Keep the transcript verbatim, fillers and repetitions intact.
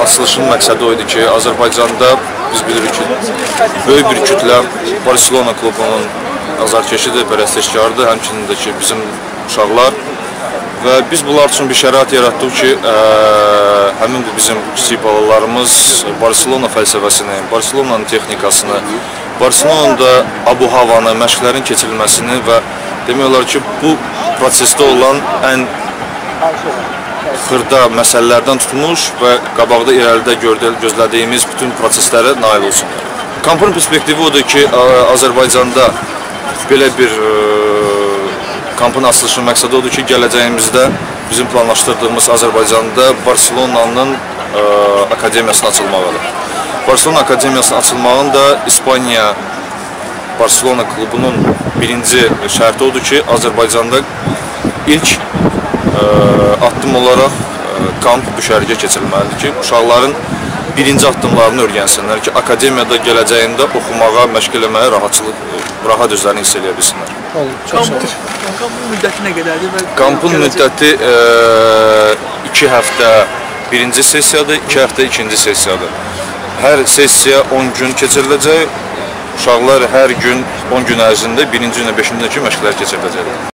açılışın məqsədi o idi ki, Azərbaycanda biz bilirik ki, böyük bir kütlə Barselona klubunun azarkeşidir, pərəstişkardır, həmçinin də ki, bizim uşaqlar və biz bunlar üçün bir şərait yaratdıq ki, ə, həmin bu bizim kiçik balalarımız Barselona fəlsəfəsini, Barselonanın texnikasını, Barselonada abu-havanı, məşqlərin keçirilməsini və demək olar ki, bu prosesdə olan ən xırda məsələlərdən tutmuş və qabaqda irəlidə gözlədiyimiz bütün proseslərə nail olsun. Kampın perspektivi odur ki, Azərbaycanda belə bir kampın açılışının məqsədi odur ki, gələcəyimizdə bizim planlaşdırdığımız Azərbaycanda Barselonanın akademiyasının açılmağıdır. Barselona akademiyasının açılmağının da İspaniya Barselona klubunun birinci şərti odur ki, Azərbaycanda ilk addım olaraq kamp düşərgə keçirilməlidir ki, uşaqların birinci addımlarını öyrənsinlər ki, akademiyada gələcəyində oxumağa, məşq eləməyə rahatçılıq, rahat özlərini hiss edə bilsinlər. Kampın müddəti nə qədərdir? Kampın müddəti iki həftə birinci sessiyadır, iki həftə ikinci sessiyadır. Hər sessiya on gün keçiriləcək, uşaqlar hər gün on gün ərzində birinci ilə beşinci məşqlər keçiriləcəkdir.